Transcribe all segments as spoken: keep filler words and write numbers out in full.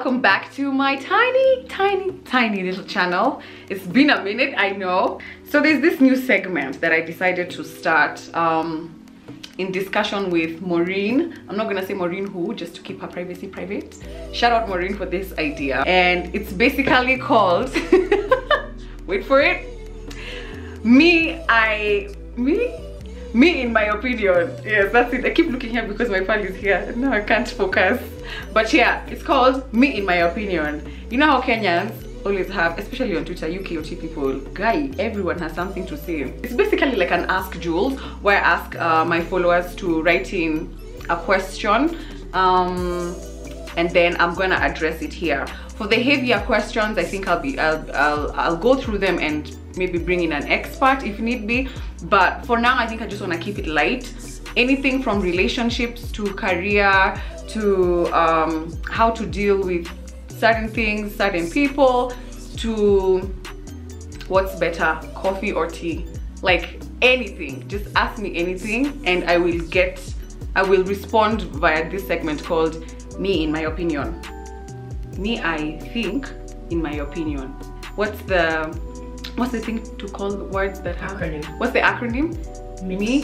welcome back to my tiny tiny tiny little channel. It's been a minute, I know. So there's this new segment that I decided to start um in discussion with Maureen. I'm not gonna say Maureen who, just to keep her privacy private. Shout out Maureen for this idea, and it's basically called wait for it me I me Me in my opinion. Yes, that's it. I keep looking here because my file is here. No, I can't focus. But yeah, it's called Me in My Opinion. You know how Kenyans always have, especially on Twitter, U K O T people, guy, everyone has something to say. It's basically like an Ask Jules, where I ask uh, my followers to write in a question, um, and then I'm gonna address it here. For the heavier questions, I think I'll be I'll, I'll, I'll go through them and maybe bring in an expert if need be. But for now, I think I just want to keep it light. Anything from relationships to career to um, how to deal with certain things, certain people, to what's better, coffee or tea. Like anything, just ask me anything and I will get, I will respond via this segment called Me in My Opinion. Me, I think, in my opinion. What's the What's the thing to call the words that have acronym? What's the acronym? Me?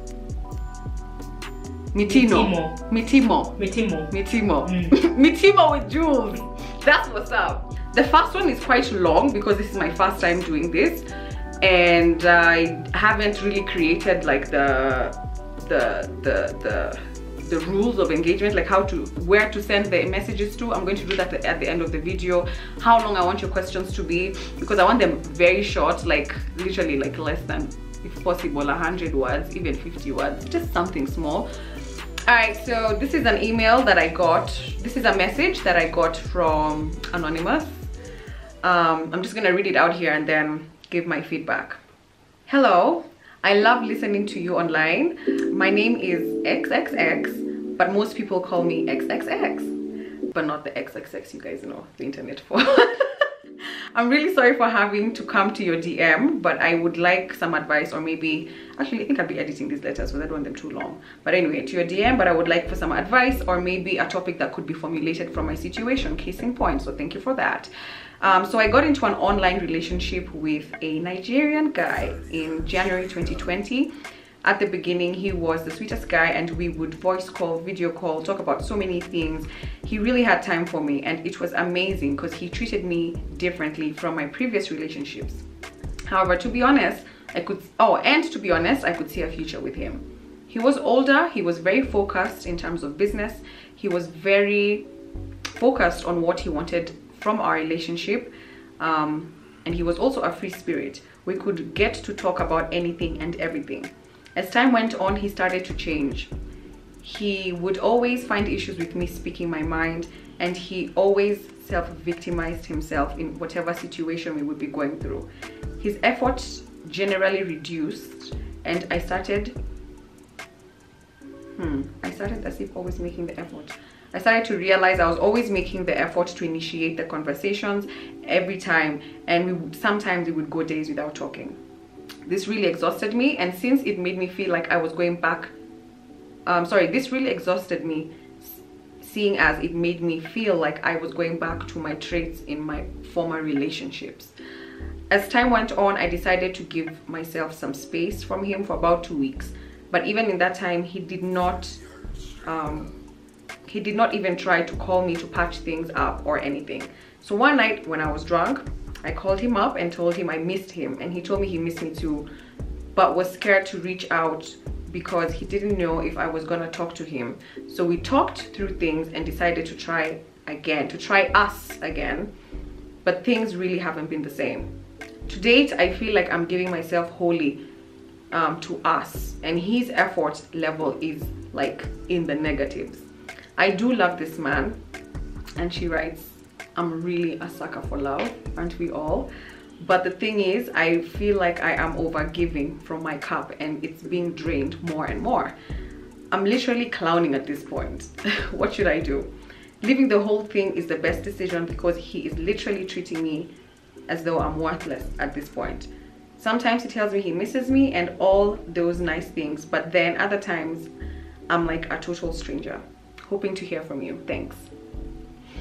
Mitino. Mitimo. Mitimo. Mitimo. Mm. Mitimo with Jules. That's what's up. The first one is quite long because this is my first time doing this, and I haven't really created like the the the the the rules of engagement, like how to, where to send the messages to. I'm going to do that at the end of the video. How long I want your questions to be, because I want them very short, like literally like less than, if possible, one hundred words, even fifty words, just something small. All right, so this is an email that I got. This is a message that I got from Anonymous. Um, I'm just gonna read it out here and then give my feedback. Hello. I love listening to you online. My name is X X X, but most people call me X X X, but not the X X X you guys know the internet for. I'm really sorry for having to come to your D M, but I would like some advice, or maybe, actually I think I'll be editing these letters because I don't want them too long. But anyway, to your D M, but I would like for some advice, or maybe a topic that could be formulated from my situation, case in point, so thank you for that. Um, so I got into an online relationship with a Nigerian guy in January twenty twenty. At the beginning, he was the sweetest guy, and we would voice call, video call, talk about so many things. He really had time for me, and it was amazing because he treated me differently from my previous relationships. However, to be honest, I could, oh, and to be honest, I could see a future with him. He was older, he was very focused in terms of business. He was very focused on what he wanted from our relationship, um, and he was also a free spirit. We could get to talk about anything and everything. As time went on, he started to change. He would always find issues with me speaking my mind, and he always self-victimized himself in whatever situation we would be going through. His efforts generally reduced, and I started hmm I started as if always making the effort. I started to realize I was always making the effort to initiate the conversations every time, and we would, sometimes we would go days without talking. This really exhausted me, and since it made me feel like I was going back, um, sorry, this really exhausted me, seeing as it made me feel like I was going back to my traits in my former relationships. As time went on, I decided to give myself some space from him for about two weeks. But even in that time, he did not, um, he did not even try to call me to patch things up or anything. So one night when I was drunk, I called him up and told him I missed him, and he told me he missed me too, but was scared to reach out because he didn't know if I was gonna talk to him. So we talked through things and decided to try again, to try us again, but things really haven't been the same. To date, I feel like I'm giving myself wholly um, to us, and his effort level is like in the negatives. I do love this man, and she writes, I'm really a sucker for love, aren't we all? But the thing is, I feel like I am over giving from my cup, and it's being drained more and more. I'm literally clowning at this point. What should I do? Leaving the whole thing is the best decision because he is literally treating me as though I'm worthless at this point. Sometimes he tells me he misses me and all those nice things, but then other times I'm like a total stranger. Hoping to hear from you. Thanks.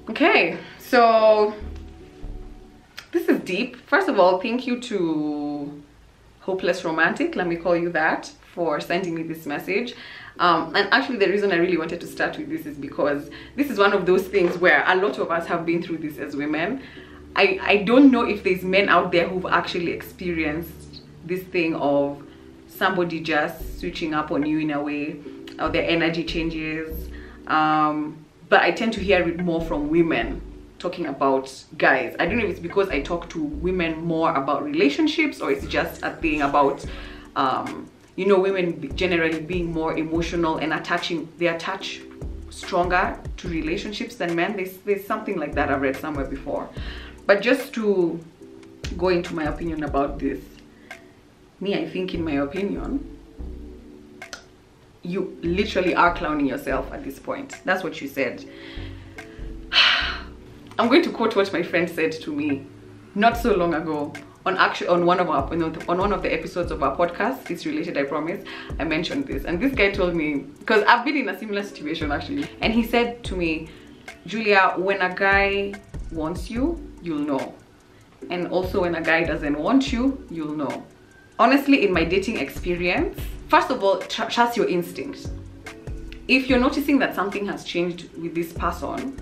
Okay, so this is deep. First of all, thank you to Hopeless Romantic, let me call you that, for sending me this message. Um, and actually the reason I really wanted to start with this is because this is one of those things where a lot of us have been through this as women. I, I don't know if there's men out there who've actually experienced this thing of somebody just switching up on you in a way, or their energy changes. Um, but I tend to hear it more from women talking about guys. I don't know if it's because I talk to women more about relationships, or it's just a thing about um, you know, women generally being more emotional and attaching, they attach stronger to relationships than men. There's, there's something like that I've read somewhere before. But just to go into my opinion about this, me, I think in my opinion, you literally are clowning yourself at this point. That's what you said. I'm going to quote what my friend said to me not so long ago. On actually on one of our on one of the episodes of our podcast, it's related, I promise, I mentioned this, and this guy told me, because I've been in a similar situation actually, and he said to me, Julia, when a guy wants you, you'll know, and also when a guy doesn't want you, you'll know. Honestly, in my dating experience, first of all, tr trust your instincts. If you're noticing that something has changed with this person,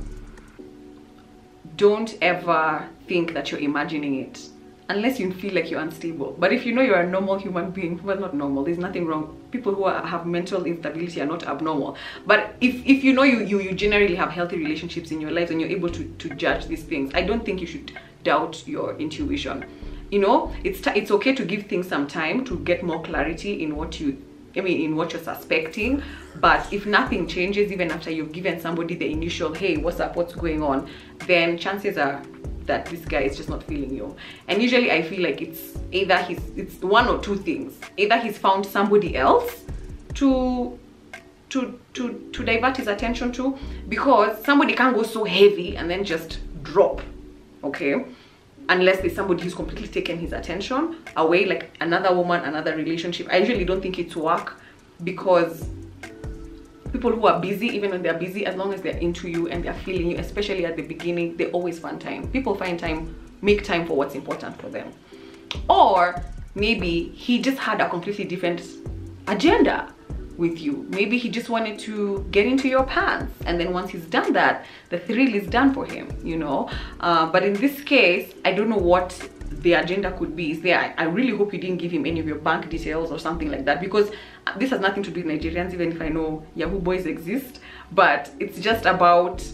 don't ever think that you're imagining it, unless you feel like you're unstable. But if you know you're a normal human being, well, not normal, there's nothing wrong. People who are, have mental instability are not abnormal. But if, if you know you, you, you generally have healthy relationships in your lives and you're able to, to judge these things, I don't think you should doubt your intuition. You know, it's, it's okay to give things some time to get more clarity in what you, I mean, in what you're suspecting. But if nothing changes, even after you've given somebody the initial, hey, what's up, what's going on, then chances are that this guy is just not feeling you. And usually I feel like it's either he's it's one or two things. Either he's found somebody else to to to to divert his attention to, because somebody can't go so heavy and then just drop, okay, unless there's somebody who's completely taken his attention away, like another woman, another relationship. I usually don't think it's work, because people who are busy, even when they're busy, as long as they're into you and they're feeling you, especially at the beginning, they always find time. People find time, make time for what's important for them. Or maybe he just had a completely different agenda with you. Maybe he just wanted to get into your pants, and then once he's done that, the thrill is done for him, you know. Uh, but in this case, I don't know what the agenda could be. Is there, I, I really hope you didn't give him any of your bank details or something like that, because this has nothing to do with Nigerians, even if I know Yahoo boys exist. But it's just about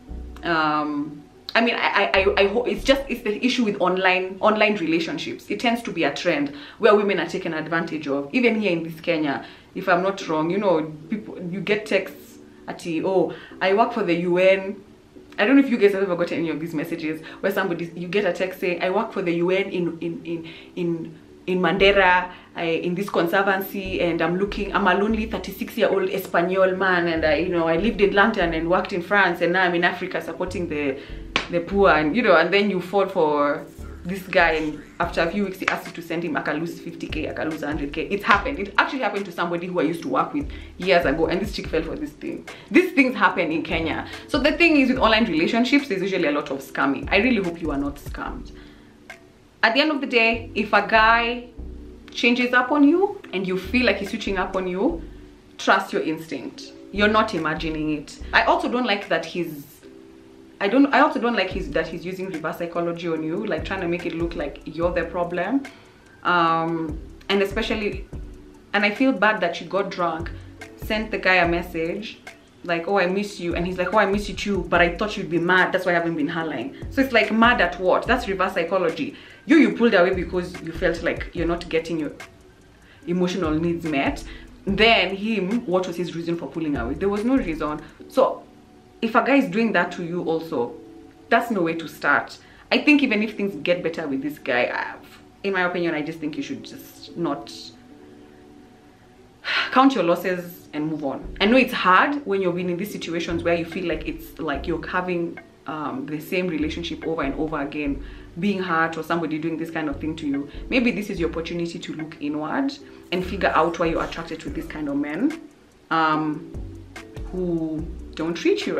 um I mean, I, I, I hope it's just, it's the issue with online online relationships. It tends to be a trend where women are taken advantage of. Even here in this Kenya, if I'm not wrong, you know, people, you get texts at, oh, I work for the U N. I don't know if you guys have ever gotten any of these messages where somebody, you get a text saying, I work for the U N in, in, in, in, in Mandera, I, in this conservancy, and I'm looking, I'm a lonely thirty-six year old Espanol man, and I, you know, I lived in London and worked in France, and now I'm in Africa supporting the the poor, and you know, and then you fall for this guy, and after a few weeks he asks you to send him, I can lose fifty K, I can lose one hundred K. It happened. It actually happened to somebody who I used to work with years ago, and this chick fell for this thing. These things happen in Kenya. So the thing is, with online relationships, there's usually a lot of scamming. I really hope you are not scammed. At the end of the day, if a guy changes up on you and you feel like he's switching up on you, trust your instinct. You're not imagining it. I also don't like that he's I don't I also don't like his that he's using reverse psychology on you, like trying to make it look like you're the problem. Um and especially, and I feel bad that you got drunk, sent the guy a message like, oh, I miss you, and he's like, oh, I miss you too, but I thought you'd be mad, that's why I haven't been hollering. So it's like, mad at what? That's reverse psychology. You you pulled away because you felt like you're not getting your emotional needs met. Then him, what was his reason for pulling away? There was no reason. So if a guy is doing that to you also, that's no way to start. I think even if things get better with this guy, I've, in my opinion, I just think you should just not count your losses and move on. I know it's hard when you're being in these situations where you feel like it's like you're having um, the same relationship over and over again, being hurt, or somebody doing this kind of thing to you. Maybe this is your opportunity to look inward and figure out why you're attracted to this kind of men um, who don't treat you right.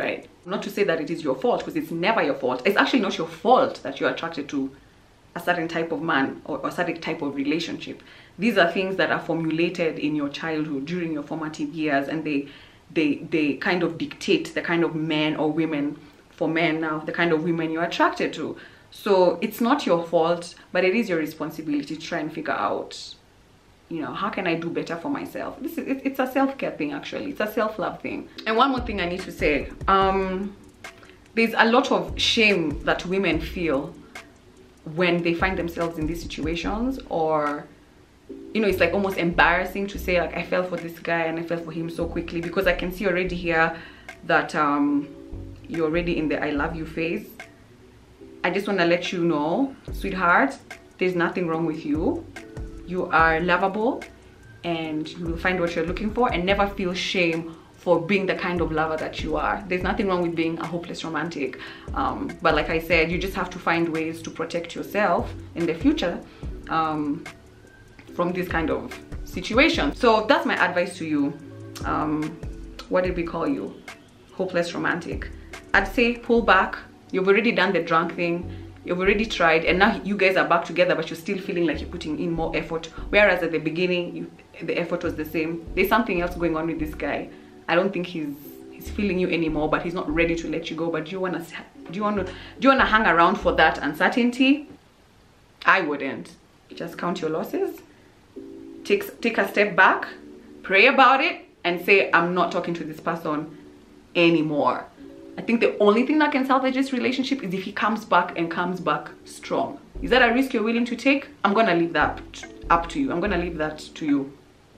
Not to say that it is your fault, because it's never your fault. It's actually not your fault that you're attracted to a certain type of man or a certain type of relationship. These are things that are formulated in your childhood during your formative years, and they they they kind of dictate the kind of men or women, for men now, the kind of women you're attracted to. So it's not your fault, but it is your responsibility to try and figure out, you know, how can I do better for myself? This is, it's a self-care thing, actually. It's a self-love thing. And one more thing I need to say, um there's a lot of shame that women feel when they find themselves in these situations, or, you know, it's like almost embarrassing to say, like, I fell for this guy and I fell for him so quickly, because I can see already here that um you're already in the I love you phase. I just want to let you know, sweetheart, there's nothing wrong with you. You are lovable, and you will find what you're looking for, and never feel shame for being the kind of lover that you are. There's nothing wrong with being a hopeless romantic. Um, but like I said, you just have to find ways to protect yourself in the future um, from this kind of situation. So that's my advice to you. Um, what did we call you? Hopeless romantic. I'd say pull back. You've already done the drunk thing. You've already tried, and now you guys are back together, but you're still feeling like you're putting in more effort, whereas at the beginning you, the effort was the same. There's something else going on with this guy. I don't think he's he's feeling you anymore, but he's not ready to let you go. But do you want to do you want to do you want to hang around for that uncertainty? I wouldn't. Just count your losses, take take a step back, pray about it, and say, I'm not talking to this person anymore. I think the only thing that can salvage this relationship is if he comes back and comes back strong. Is that a risk you're willing to take? I'm gonna leave that up to you. I'm gonna leave that to you.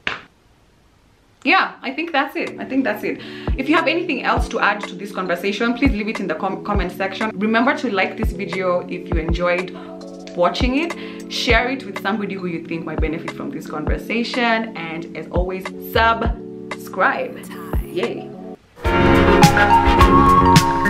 Yeah, I think that's it. I think that's it. If you have anything else to add to this conversation, please leave it in the com comment section. Remember to like this video if you enjoyed watching it. Share it with somebody who you think might benefit from this conversation. And as always, subscribe. Yay.